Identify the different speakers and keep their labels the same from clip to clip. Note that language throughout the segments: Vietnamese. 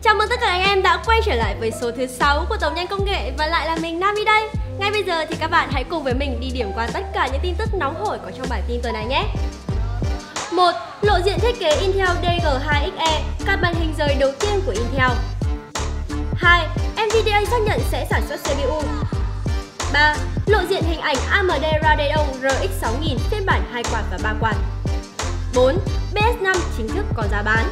Speaker 1: Chào mừng tất cả anh em đã quay trở lại với số thứ 6 của Tổng nhanh Công nghệ và lại là mình Nami đây. Ngay bây giờ thì các bạn hãy cùng với mình đi điểm qua tất cả những tin tức nóng hổi có trong bản tin tuần này nhé. 1. Lộ diện thiết kế Intel DG2XE, card màn hình rời đầu tiên của Intel. 2. Nvidia xác nhận sẽ sản xuất CPU. 3. Lộ diện hình ảnh AMD Radeon RX 6000 phiên bản 2 quạt và 3 quạt. 4. PS5 chính thức có giá bán.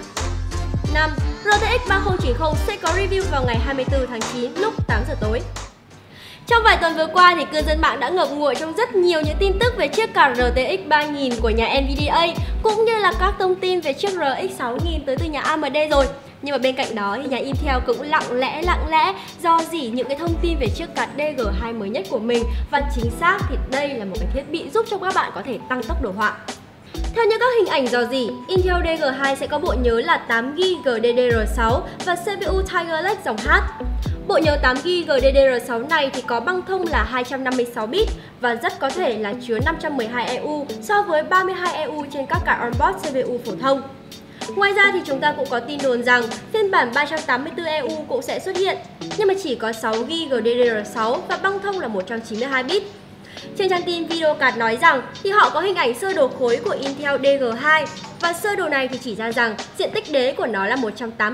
Speaker 1: 5. RTX 3090 sẽ có review vào ngày 24 tháng 9 lúc 8 giờ tối. Trong vài tuần vừa qua thì cư dân mạng đã ngập ngụa trong rất nhiều những tin tức về chiếc card RTX 3000 của nhà Nvidia cũng như là các thông tin về chiếc RX 6000 tới từ nhà AMD rồi. Nhưng mà bên cạnh đó thì nhà Intel cũng lặng lẽ rò rỉ những cái thông tin về chiếc card DG2 mới nhất của mình, và chính xác thì đây là một cái thiết bị giúp cho các bạn có thể tăng tốc đồ họa. Theo như các hình ảnh rò rỉ, Intel DG2 sẽ có bộ nhớ là 8GB GDDR6 và CPU Tiger Lake dòng H. Bộ nhớ 8GB GDDR6 này thì có băng thông là 256 bit và rất có thể là chứa 512 EU so với 32 EU trên các card onboard CPU phổ thông. Ngoài ra thì chúng ta cũng có tin đồn rằng phiên bản 384 EU cũng sẽ xuất hiện, nhưng mà chỉ có 6GB GDDR6 và băng thông là 192 bit. Trên trang tin Videocard nói rằng thì họ có hình ảnh sơ đồ khối của Intel DG2 và sơ đồ này thì chỉ ra rằng diện tích đế của nó là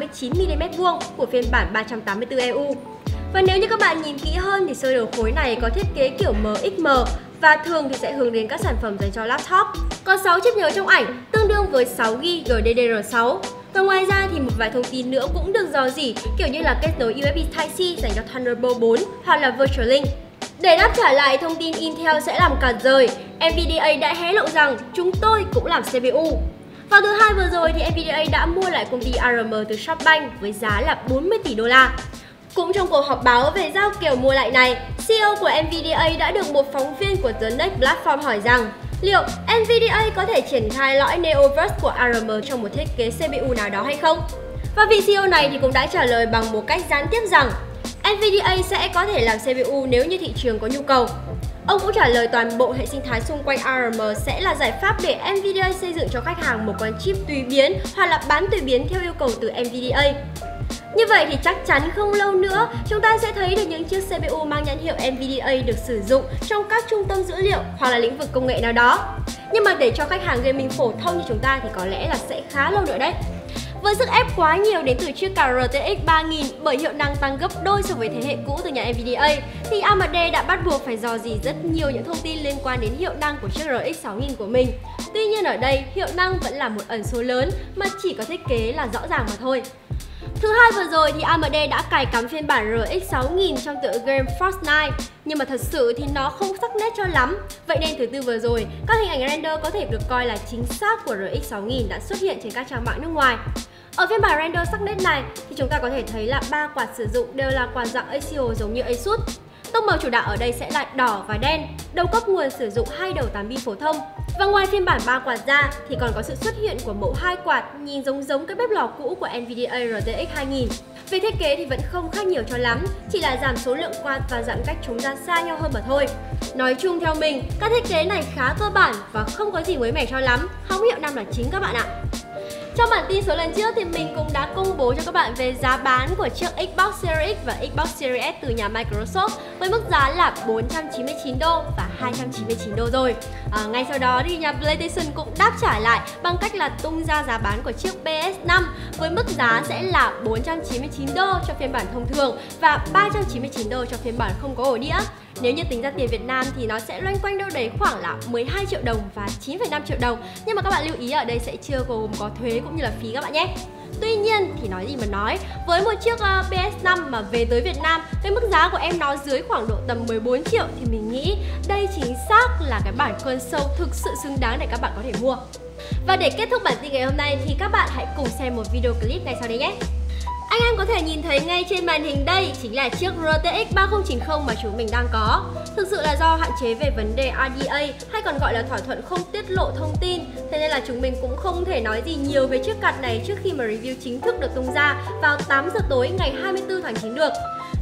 Speaker 1: 189mm² của phiên bản 384 EU. Và nếu như các bạn nhìn kỹ hơn thì sơ đồ khối này có thiết kế kiểu MXM và thường thì sẽ hướng đến các sản phẩm dành cho laptop. Có 6 chip nhớ trong ảnh tương đương với 6GB GDDR6. Và ngoài ra thì một vài thông tin nữa cũng được rò rỉ, kiểu như là kết nối USB Type-C dành cho Thunderbolt 4 hoặc là Virtual Link. Để đáp trả lại thông tin Intel sẽ làm card rời, Nvidia đã hé lộ rằng chúng tôi cũng làm CPU. Vào thứ Hai vừa rồi thì Nvidia đã mua lại công ty ARM từ SoftBank với giá là 40 tỷ đô la. Cũng trong cuộc họp báo về giao kèo mua lại này, CEO của Nvidia đã được một phóng viên của The Next Platform hỏi rằng liệu Nvidia có thể triển khai lõi Neoverse của ARM trong một thiết kế CPU nào đó hay không? Và vị CEO này thì cũng đã trả lời bằng một cách gián tiếp rằng Nvidia sẽ có thể làm CPU nếu như thị trường có nhu cầu. Ông cũng trả lời toàn bộ hệ sinh thái xung quanh ARM sẽ là giải pháp để Nvidia xây dựng cho khách hàng một con chip tùy biến hoặc là bán tùy biến theo yêu cầu từ Nvidia. Như vậy thì chắc chắn không lâu nữa chúng ta sẽ thấy được những chiếc CPU mang nhãn hiệu Nvidia được sử dụng trong các trung tâm dữ liệu hoặc là lĩnh vực công nghệ nào đó. Nhưng mà để cho khách hàng gaming phổ thông như chúng ta thì có lẽ là sẽ khá lâu nữa đấy. Với sức ép quá nhiều đến từ chiếc card RTX 3000 bởi hiệu năng tăng gấp đôi so với thế hệ cũ từ nhà Nvidia, thì AMD đã bắt buộc phải dò dỉ rất nhiều những thông tin liên quan đến hiệu năng của chiếc RX 6000 của mình. Tuy nhiên ở đây, hiệu năng vẫn là một ẩn số lớn mà chỉ có thiết kế là rõ ràng mà thôi. Thứ Hai vừa rồi thì AMD đã cài cắm phiên bản RX 6000 trong tựa game Fortnite, nhưng mà thật sự thì nó không sắc nét cho lắm. Vậy nên thứ Tư vừa rồi, các hình ảnh render có thể được coi là chính xác của RX 6000 đã xuất hiện trên các trang mạng nước ngoài. Ở phiên bản render sắc nét này thì chúng ta có thể thấy là 3 quạt sử dụng đều là quạt dạng Axial giống như Asus. Tông màu chủ đạo ở đây sẽ là đỏ và đen, đầu cấp nguồn sử dụng 2 đầu 8 pin phổ thông. Và ngoài phiên bản 3 quạt ra thì còn có sự xuất hiện của mẫu 2 quạt nhìn giống cái bếp lò cũ của Nvidia RTX 2000. Về thiết kế thì vẫn không khác nhiều cho lắm, chỉ là giảm số lượng quạt và giãn cách chúng ra xa nhau hơn mà thôi. Nói chung theo mình, các thiết kế này khá cơ bản và không có gì mới mẻ cho lắm, hóng hiệu năm là chính các bạn ạ. Trong bản tin số lần trước thì mình cũng đã công bố cho các bạn về giá bán của chiếc Xbox Series X và Xbox Series S từ nhà Microsoft với mức giá là 499 đô và 299 đô rồi. Ngay sau đó thì nhà PlayStation cũng đáp trả lại bằng cách là tung ra giá bán của chiếc PS5 với mức giá sẽ là 499 đô cho phiên bản thông thường và 399 đô cho phiên bản không có ổ đĩa. Nếu như tính ra tiền Việt Nam thì nó sẽ loanh quanh đâu đấy khoảng là 12 triệu đồng và 9,5 triệu đồng. Nhưng mà các bạn lưu ý ở đây sẽ chưa gồm có thuế cũng như là phí các bạn nhé. Tuy nhiên thì nói gì mà nói, với một chiếc PS5 mà về tới Việt Nam với mức giá của em nó dưới khoảng độ tầm 14 triệu thì mình nghĩ đây chính xác là cái bản console thực sự xứng đáng để các bạn có thể mua. Và để kết thúc bản tin ngày hôm nay thì các bạn hãy cùng xem một video clip ngay sau đây nhé. Anh em có thể nhìn thấy ngay trên màn hình đây chính là chiếc RTX 3090 mà chúng mình đang có. Thực sự là do hạn chế về vấn đề RDA hay còn gọi là thỏa thuận không tiết lộ thông tin, thế nên là chúng mình cũng không thể nói gì nhiều về chiếc card này trước khi mà review chính thức được tung ra vào 8 giờ tối ngày 24 tháng 9 được.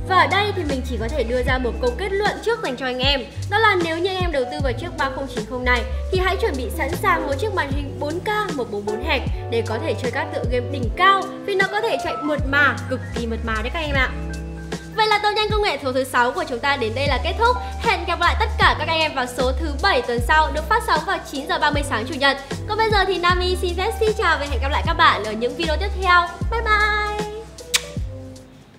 Speaker 1: Và ở đây thì mình chỉ có thể đưa ra một câu kết luận trước dành cho anh em. Đó là nếu như anh em đầu tư vào chiếc 3090 này thì hãy chuẩn bị sẵn sàng một chiếc màn hình 4K 144Hz để có thể chơi các tựa game đỉnh cao, vì nó có thể chạy mượt mà, cực kỳ mượt mà đấy các em ạ. Vậy là Tàu Nhanh Công Nghệ số thứ 6 của chúng ta đến đây là kết thúc. Hẹn gặp lại tất cả các anh em vào số thứ 7 tuần sau, được phát sóng vào 9h30 sáng Chủ nhật. Còn bây giờ thì Nami xin phép xin chào và hẹn gặp lại các bạn ở những video tiếp theo. Bye bye!